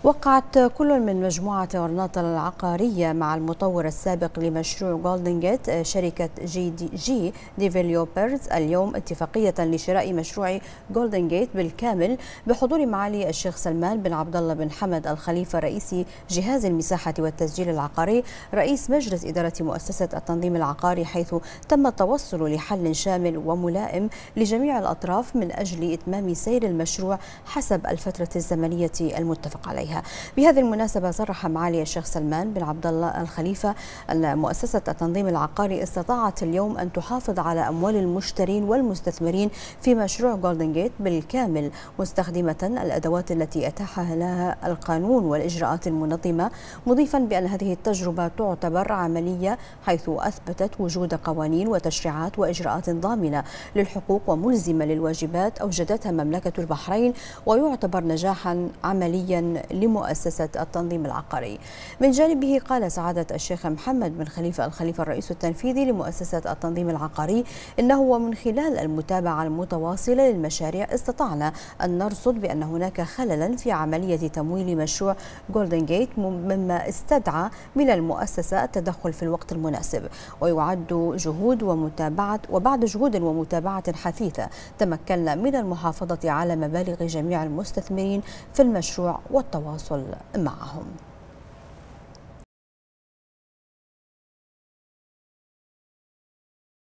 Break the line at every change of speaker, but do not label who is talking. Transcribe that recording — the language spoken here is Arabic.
وقعت كل من مجموعة ورناطة العقارية مع المطور السابق لمشروع جولدن جيت شركة جي ديفلوبرز اليوم اتفاقية لشراء مشروع جولدن جيت بالكامل بحضور معالي الشيخ سلمان بن عبد الله بن حمد الخليفة رئيس جهاز المساحة والتسجيل العقاري رئيس مجلس إدارة مؤسسة التنظيم العقاري، حيث تم التوصل لحل شامل وملائم لجميع الأطراف من أجل إتمام سير المشروع حسب الفترة الزمنية المتفق عليها. بهذه المناسبة صرح معالي الشيخ سلمان بن عبد الله الخليفة أن مؤسسة التنظيم العقاري استطاعت اليوم أن تحافظ على أموال المشترين والمستثمرين في مشروع جولدن جيت بالكامل، مستخدمة الأدوات التي أتاحها لها القانون والإجراءات المنظمة، مضيفا بأن هذه التجربة تعتبر عملية حيث أثبتت وجود قوانين وتشريعات وإجراءات ضامنة للحقوق وملزمة للواجبات أوجدتها مملكة البحرين، ويعتبر نجاحا عمليا لمؤسسة التنظيم العقاري. من جانبه قال سعادة الشيخ محمد بن خليفة الخليفة الرئيس التنفيذي لمؤسسة التنظيم العقاري إنه ومن خلال المتابعة المتواصلة للمشاريع استطعنا أن نرصد بأن هناك خللا في عملية تمويل مشروع جولدن جيت، مما استدعى من المؤسسة التدخل في الوقت المناسب، وبعد جهود ومتابعة حثيثة تمكنا من المحافظة على مبالغ جميع المستثمرين في المشروع والتواصل معهم.